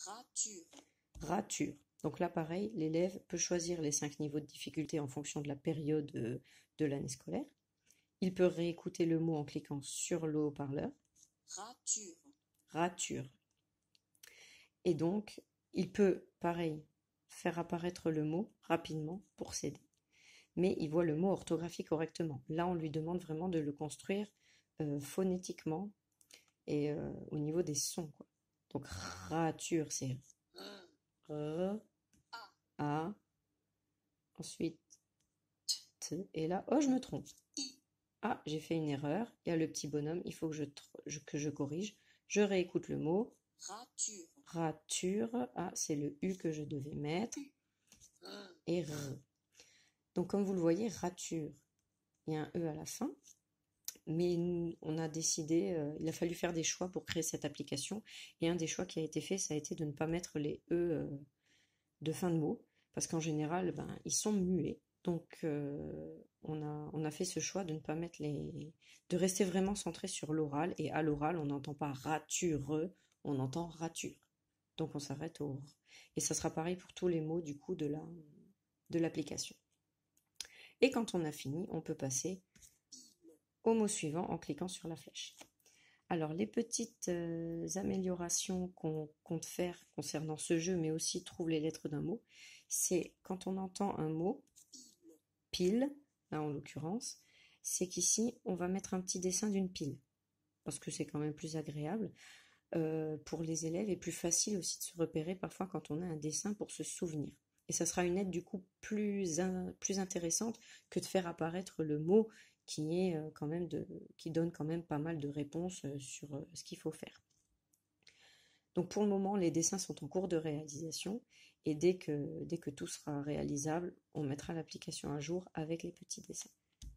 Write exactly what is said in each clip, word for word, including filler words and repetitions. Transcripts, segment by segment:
Rature. Rature. Donc là, pareil, l'élève peut choisir les cinq niveaux de difficulté en fonction de la période de, de l'année scolaire. Il peut réécouter le mot en cliquant sur le haut-parleur. Rature. Rature. Et donc, il peut, pareil, faire apparaître le mot rapidement pour s'aider. Mais il voit le mot orthographié correctement. Là, on lui demande vraiment de le construire euh, phonétiquement et euh, au niveau des sons, quoi. Donc, rature, c'est R, A, ensuite T, et là, oh, je me trompe. Ah, j'ai fait une erreur. Il y a le petit bonhomme, il faut que je, je, que je corrige. Je réécoute le mot. Rature. Rature. Ah, c'est le U que je devais mettre. Et R. Donc, comme vous le voyez, rature. Il y a un E à la fin. Mais on a décidé, euh, il a fallu faire des choix pour créer cette application. Et un des choix qui a été fait, ça a été de ne pas mettre les E euh, de fin de mots. Parce qu'en général, ben, ils sont muets. Donc, euh, on a, on a fait ce choix de ne pas mettre les... de rester vraiment centré sur l'oral. Et à l'oral, on n'entend pas rature, on entend rature. Donc, on s'arrête au... Et ça sera pareil pour tous les mots, du coup, de la, de l'application. Et quand on a fini, on peut passer au mot suivant en cliquant sur la flèche. Alors, les petites euh, améliorations qu'on compte faire concernant ce jeu, mais aussi trouve les lettres d'un mot, c'est quand on entend un mot, pile, là en l'occurrence, c'est qu'ici, on va mettre un petit dessin d'une pile, parce que c'est quand même plus agréable euh, pour les élèves et plus facile aussi de se repérer parfois quand on a un dessin pour se souvenir. Et ça sera une aide du coup plus, in, plus intéressante que de faire apparaître le mot qui est euh, quand même de, qui donne quand même pas mal de réponses euh, sur euh, ce qu'il faut faire. Donc pour le moment, les dessins sont en cours de réalisation et dès que, dès que tout sera réalisable, on mettra l'application à jour avec les petits dessins.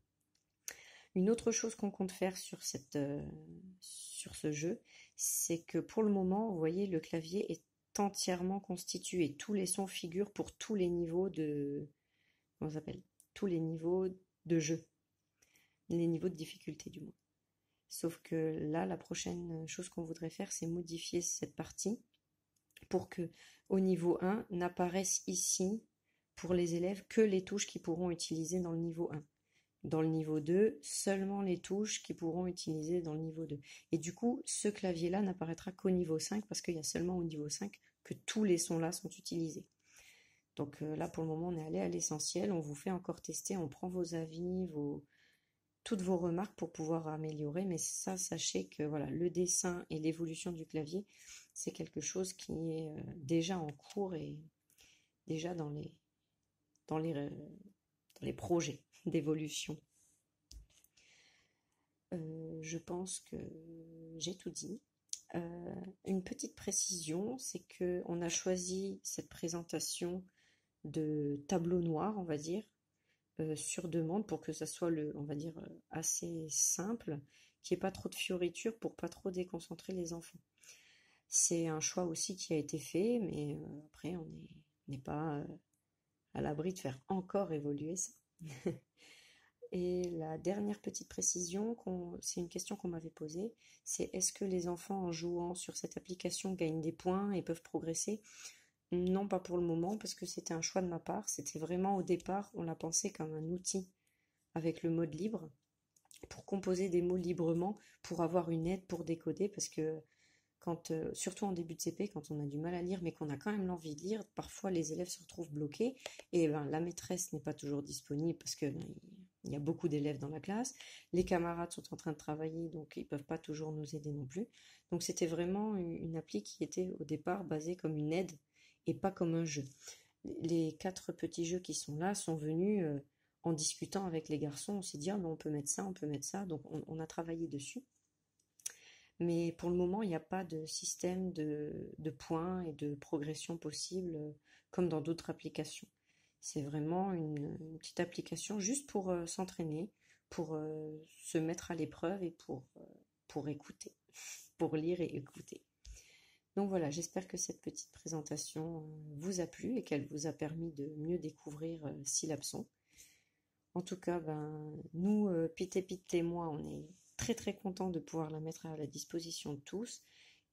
Une autre chose qu'on compte faire sur, cette, euh, sur ce jeu, c'est que pour le moment, vous voyez, le clavier est entièrement constitué. Tous les sons figurent pour tous les niveaux de... Comment ça s'appelle ? Tous les niveaux de jeu. Les niveaux de difficulté du moins. Sauf que là, la prochaine chose qu'on voudrait faire, c'est modifier cette partie pour que au niveau un, n'apparaissent ici, pour les élèves, que les touches qu'ils pourront utiliser dans le niveau un. Dans le niveau deux, seulement les touches qu'ils pourront utiliser dans le niveau deux. Et du coup, ce clavier-là n'apparaîtra qu'au niveau cinq, parce qu'il y a seulement au niveau cinq que tous les sons-là sont utilisés. Donc euh, là, pour le moment, on est allé à l'essentiel, on vous fait encore tester, on prend vos avis, vos... toutes vos remarques pour pouvoir améliorer, mais ça, sachez que voilà, le dessin et l'évolution du clavier, c'est quelque chose qui est euh, déjà en cours et déjà dans les, dans les, euh, dans les projets d'évolution. Euh, je pense que j'ai tout dit. Euh, une petite précision, c'est que on a choisi cette présentation de tableau noir, on va dire, Euh, sur demande pour que ça soit le, on va dire, euh, assez simple, qu'il n'y ait pas trop de fioritures pour pas trop déconcentrer les enfants. C'est un choix aussi qui a été fait, mais euh, après on n'est pas euh, à l'abri de faire encore évoluer ça. Et la dernière petite précision, qu'on, c'est une question qu'on m'avait posée, c'est est-ce que les enfants en jouant sur cette application gagnent des points et peuvent progresser ? Non, pas pour le moment, parce que c'était un choix de ma part. C'était vraiment au départ, on l'a pensé comme un outil avec le mode libre pour composer des mots librement, pour avoir une aide pour décoder, parce que quand, euh, surtout en début de C P, quand on a du mal à lire, mais qu'on a quand même l'envie de lire, parfois les élèves se retrouvent bloqués, et ben, la maîtresse n'est pas toujours disponible parce qu'il ben, y a beaucoup d'élèves dans la classe, les camarades sont en train de travailler, donc ils ne peuvent pas toujours nous aider non plus. Donc c'était vraiment une appli qui était au départ basée comme une aide et pas comme un jeu. Les quatre petits jeux qui sont là sont venus euh, en discutant avec les garçons, on s'est dit ah, ben, on peut mettre ça, on peut mettre ça, donc on, on a travaillé dessus. Mais pour le moment, il n'y a pas de système de, de points et de progression possible euh, comme dans d'autres applications. C'est vraiment une, une petite application juste pour euh, s'entraîner, pour euh, se mettre à l'épreuve et pour, euh, pour écouter, pour lire et écouter. Donc voilà, j'espère que cette petite présentation vous a plu et qu'elle vous a permis de mieux découvrir euh, Syllabson. En tout cas, ben, nous, euh, Pit et Pit et moi, on est très très contents de pouvoir la mettre à la disposition de tous. Et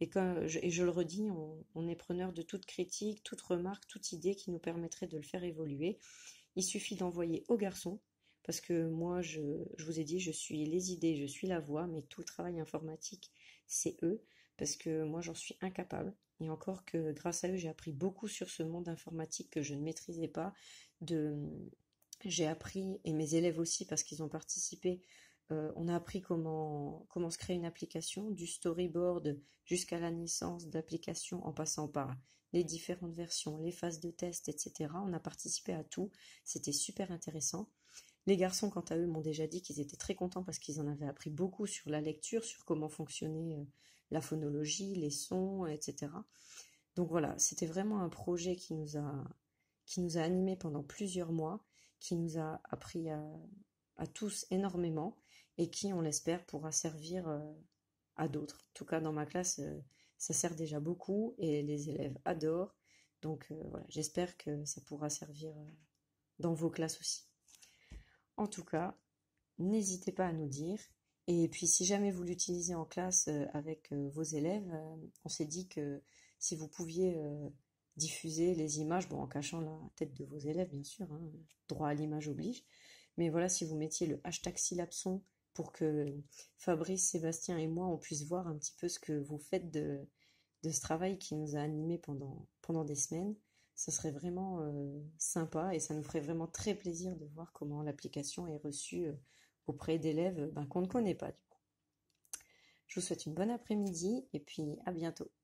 Et, quand je, et je le redis, on, on est preneur de toute critique, toute remarque, toute idée qui nous permettrait de le faire évoluer. Il suffit d'envoyer aux garçons, parce que moi, je, je vous ai dit, je suis les idées, je suis la voix, mais tout le travail informatique, c'est eux, parce que moi, j'en suis incapable. Et encore que grâce à eux, j'ai appris beaucoup sur ce monde informatique que je ne maîtrisais pas. De, j'ai appris, et mes élèves aussi, parce qu'ils ont participé, euh, on a appris comment, comment se créer une application, du storyboard jusqu'à la naissance d'applications en passant par les différentes versions, les phases de test, et cetera. On a participé à tout, c'était super intéressant. Les garçons, quant à eux, m'ont déjà dit qu'ils étaient très contents parce qu'ils en avaient appris beaucoup sur la lecture, sur comment fonctionnait euh, la phonologie, les sons, et cetera. Donc voilà, c'était vraiment un projet qui nous a, qui nous a animés pendant plusieurs mois, qui nous a appris à, à tous énormément et qui, on l'espère, pourra servir euh, à d'autres. En tout cas, dans ma classe, euh, ça sert déjà beaucoup et les élèves adorent. Donc euh, voilà, j'espère que ça pourra servir euh, dans vos classes aussi. En tout cas, n'hésitez pas à nous dire. Et puis si jamais vous l'utilisez en classe euh, avec euh, vos élèves, euh, on s'est dit que si vous pouviez euh, diffuser les images, bon en cachant la tête de vos élèves bien sûr, hein, droit à l'image oblige, mais voilà, si vous mettiez le hashtag Syllabson pour que Fabrice, Sébastien et moi on puisse voir un petit peu ce que vous faites de, de ce travail qui nous a animés pendant, pendant des semaines, ça serait vraiment euh, sympa et ça nous ferait vraiment très plaisir de voir comment l'application est reçue euh, auprès d'élèves ben, qu'on ne connaît pas du coup. Je vous souhaite une bonne après-midi et puis à bientôt.